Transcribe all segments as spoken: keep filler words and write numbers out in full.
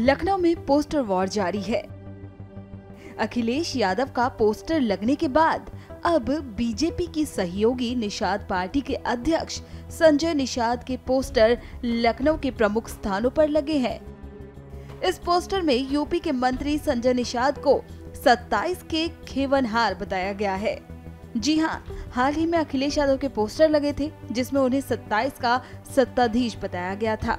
लखनऊ में poster war जारी है। अखिलेश यादव का पोस्टर लगने के बाद अब बीजेपी की सहयोगी निषाद पार्टी के अध्यक्ष संजय निषाद के पोस्टर लखनऊ के प्रमुख स्थानों पर लगे हैं। इस पोस्टर में यूपी के मंत्री संजय निषाद को सत्ताईस के खेवनहार बताया गया है। जी हां, हाल ही में अखिलेश यादव के पोस्टर लगे थे जिसमें उन्हें सत्ताईस का सत्ताधीश बताया गया था।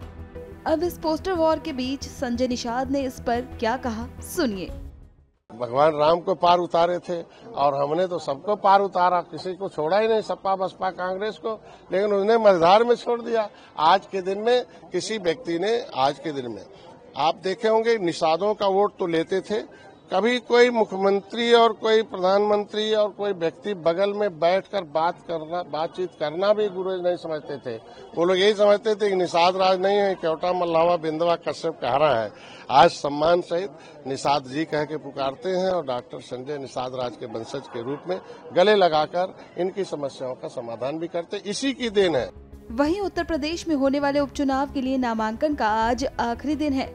अब इस पोस्टर वॉर के बीच संजय निषाद ने इस पर क्या कहा, सुनिए। भगवान राम को पार उतारे थे और हमने तो सबको पार उतारा, किसी को छोड़ा ही नहीं, सपा बसपा कांग्रेस को, लेकिन उसने मझधार में छोड़ दिया। आज के दिन में किसी व्यक्ति ने, आज के दिन में आप देखे होंगे निषादों का वोट तो लेते थे, कभी कोई मुख्यमंत्री और कोई प्रधानमंत्री और कोई व्यक्ति बगल में बैठकर बात करना, बातचीत करना भी गुरु नहीं समझते थे। वो लोग यही समझते थे कि निषाद राज नहीं है, केवटा मल्लावा बिंदवा कश्यप कहारा है। आज सम्मान सहित निषाद जी कह के पुकारते हैं और डॉक्टर संजय निषाद राज के वंशज के रूप में गले लगाकर इनकी समस्याओं का समाधान भी करते, इसी की देन है। वहीं उत्तर प्रदेश में होने वाले उपचुनाव के लिए नामांकन का आज आखिरी दिन है।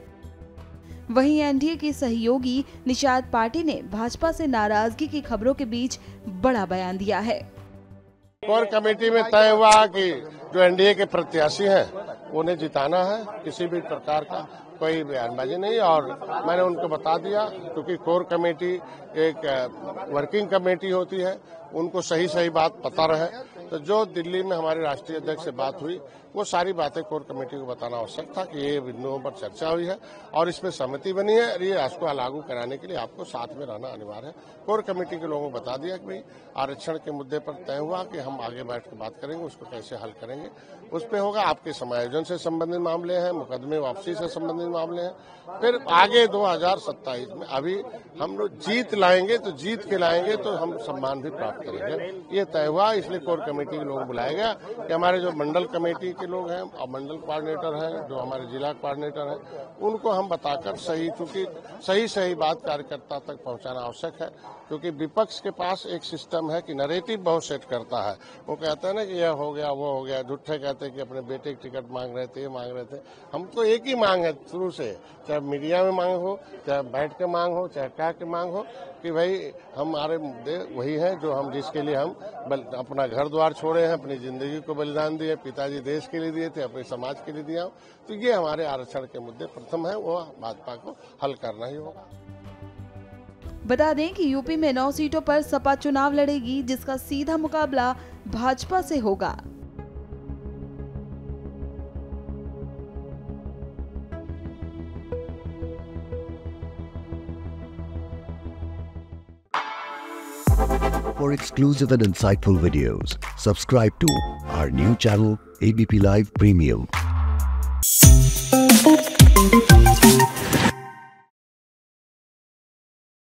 वहीं एनडीए की सहयोगी निषाद पार्टी ने भाजपा से नाराजगी की खबरों के बीच बड़ा बयान दिया है। कोर कमेटी में तय हुआ कि जो एनडीए के प्रत्याशी हैं उन्हें जिताना है, किसी भी प्रकार का कोई बयानबाजी नहीं। और मैंने उनको बता दिया, क्योंकि कोर कमेटी एक वर्किंग कमेटी होती है, उनको सही सही बात पता रहे। तो जो दिल्ली में हमारे राष्ट्रीय अध्यक्ष से बात हुई, वो सारी बातें कोर कमेटी को बताना आवश्यक था कि ये बिंदुओं पर चर्चा हुई है और इसमें सहमति बनी है और ये इसको लागू कराने के लिए आपको साथ में रहना अनिवार्य है। कोर कमेटी के लोगों को बता दिया कि भाई आरक्षण के मुद्दे पर तय हुआ कि हम आगे बैठ कर बात करेंगे, उसको कैसे हल करेंगे, उस पर होगा। आपके समायोजन से संबंधित मामले हैं, मुकदमे वापसी से संबंधित मामले हैं, फिर आगे दो हजार सत्ताईस में अभी हम लोग जीत लाएंगे, तो जीत के लाएंगे तो हम सम्मान भी प्राप्त करेंगे। ये तय हुआ, इसलिए कोर कमेटी के लोग बुलाया गया कि हमारे जो मंडल कमेटी के लोग हैं और मंडल कोऑर्डिनेटर हैं, जो हमारे जिला कोऑर्डिनेटर हैं, उनको हम बताकर सही, क्योंकि सही सही बात कार्यकर्ता तक पहुंचाना आवश्यक है। क्योंकि विपक्ष के पास एक सिस्टम है कि नैरेटिव बहुत सेट करता है। वो कहता है ना कि यह हो गया, वो हो गया, झूठे कहते हैं कि अपने बेटे की टिकट मांग रहे थे, ये मांग रहे थे। हम तो एक ही मांग है शुरू से, चाहे मीडिया में मांग हो, चाहे बैठ के मांग हो, चाहे कह के मांग हो, कि भाई हमारे मुद्दे वही हैं जो हम, जिसके लिए हम अपना घर द्वार छोड़े हैं, अपनी जिंदगी को बलिदान दिए, पिताजी देश के लिए दिए थे, अपने समाज के लिए दिया। तो ये हमारे आरक्षण के मुद्दे प्रथम है, वो भाजपा को हल करना ही होगा। बता दें कि यूपी में नौ सीटों पर सपा चुनाव लड़ेगी, जिसका सीधा मुकाबला भाजपा से होगा। For exclusive and insightful videos, subscribe to our new channel A B P Live Premium.